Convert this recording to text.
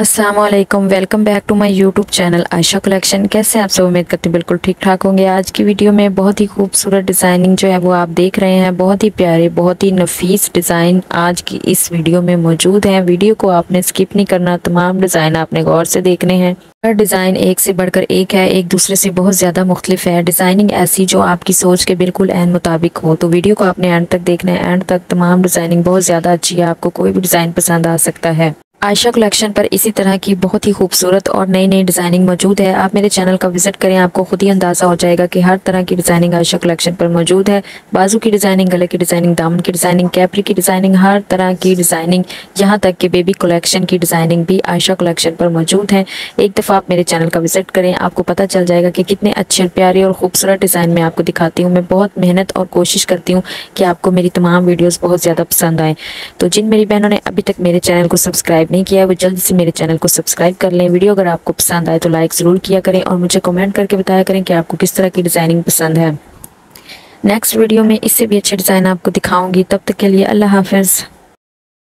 अस्सलाम वालेकुम, welcome back to my YouTube channel Ayesha collection. कैसे हैं आप सब? उम्मीद करती हूँ बिल्कुल ठीक ठाक होंगे। आज की वीडियो में बहुत ही खूबसूरत डिज़ाइनिंग जो है वो आप देख रहे हैं। बहुत ही प्यारे, बहुत ही नफीस डिज़ाइन आज की इस वीडियो में मौजूद हैं। वीडियो को आपने स्किप नहीं करना, तमाम डिज़ाइन आपने गौर से देखने हैं। हर डिज़ाइन एक से बढ़कर एक है, एक दूसरे से बहुत ज़्यादा मुख्तलिफ है। डिज़ाइनिंग ऐसी जो आपकी सोच के बिल्कुल एन मुताबिक हो। तो वीडियो को आपने एंड तक देखना है। एंड तक तमाम डिज़ाइनिंग बहुत ज़्यादा अच्छी है, आपको कोई भी डिज़ाइन पसंद आ सकता है। आयशा कलेक्शन पर इसी तरह की बहुत ही खूबसूरत और नई नई डिज़ाइनिंग मौजूद है। आप मेरे चैनल का विजिट करें, आपको खुद ही अंदाज़ा हो जाएगा कि हर तरह की डिज़ाइनिंग आयशा कलेक्शन पर मौजूद है। बाजू की डिज़ाइनिंग, गले की डिज़ाइनिंग, दामन की डिज़ाइनिंग, कैपरी की डिज़ाइनिंग, हर तरह की डिज़ाइनिंग, यहाँ तक कि बेबी कलेक्शन की डिज़ाइनिंग भी आयशा कलेक्शन पर मौजूद है। एक दफ़ा आप मेरे चैनल का विजिट करें, आपको पता चल जाएगा कि कितने अच्छे, प्यारे और खूबसूरत डिज़ाइन मैं आपको दिखाती हूँ। मैं बहुत मेहनत और कोशिश करती हूँ कि आपको मेरी तमाम वीडियोज़ बहुत ज़्यादा पसंद आएँ। तो जिन मेरी बहनों ने अभी तक मेरे चैनल को सब्सक्राइब नहीं किया है वो जल्द से मेरे चैनल को सब्सक्राइब कर लें। वीडियो अगर आपको पसंद आए तो लाइक ज़रूर किया करें और मुझे कमेंट करके बताया करें कि आपको किस तरह की डिज़ाइनिंग पसंद है। नेक्स्ट वीडियो में इससे भी अच्छे डिज़ाइन आपको दिखाऊंगी। तब तक के लिए अल्लाह हाफ़िज़।